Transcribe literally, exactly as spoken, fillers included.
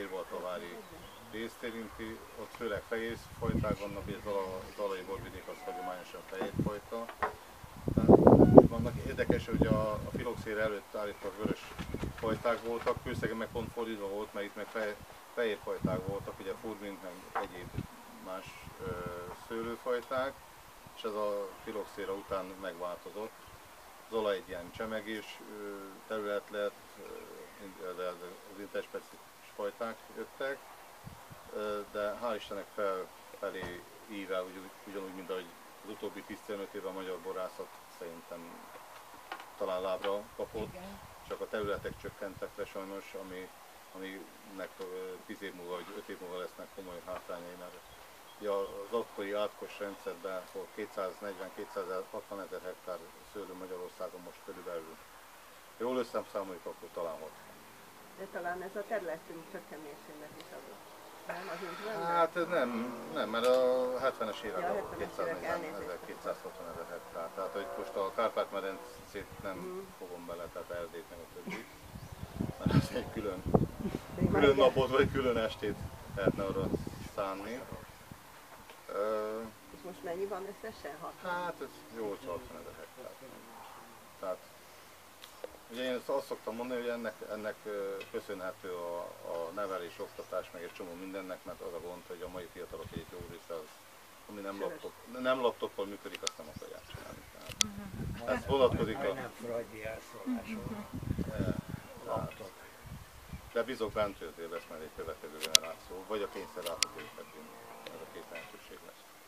fehérbaltavári részt érinti, ott főleg fehér fajták vannak, és a zalai borvidék az hagyományosan fehér fajta. Vannak érdekes, hogy a, a filoxéra előtt állítólag vörös fajták voltak, Kőszegen meg pont fordítva volt, mert itt meg fe, fehér fajták voltak, ugye furmint, meg egyéb más ö, szőlőfajták, és ez a filoxéra után megváltozott. Zola egy ilyen csemegés terület lett, de az interspecifikus fajták jöttek, de hál' Istennek felfelé ível, ugyanúgy, mint ahogy az utóbbi tíz-tizenöt évben a magyar borászat szerintem talán lábra kapott, igen. Csak a területek csökkentek le sajnos, ami, aminek tíz év múlva vagy öt év múlva lesznek komoly hátrányai, mert az akkori átkos rendszerben volt kétszáznegyven-kétszázhatvan ezer hektár szőlő Magyarországon, most körülbelül. Jól összeszámoljuk, akkor talán hat. De talán ez a területünk csökkenésének is adott. Nem, az így van? Hát ez nem, nem, mert a hetvenes években ja, volt kétszáznegyven ezer-kétszázhatvan ezer hektár. Tehát hogy most a Kárpát-medencét nem mm. fogom bele, tehát Erdélyt meg a többi. Mert ez egy külön, külön napot vagy külön estét lehetne arra szánni. Uh, És most mennyi van összesen? Hát ez nyolcvan ezer hektár. Tehát, ugye én azt szoktam mondani, hogy ennek, ennek köszönhető a, a nevelés, oktatás, meg egy csomó mindennek, mert az a gond, hogy a mai fiatalok egy jó része az, ami nem, laptop, nem laptoppal működik, azt nem akarják csinálni. Tehát, ez vonatkozik a... Nem freudi elszólásról. Laptop. De bízok bent, hogy azért lesz majd egy következő generáció, vagy a kényszer átadó, ez a két lehetőség lesz.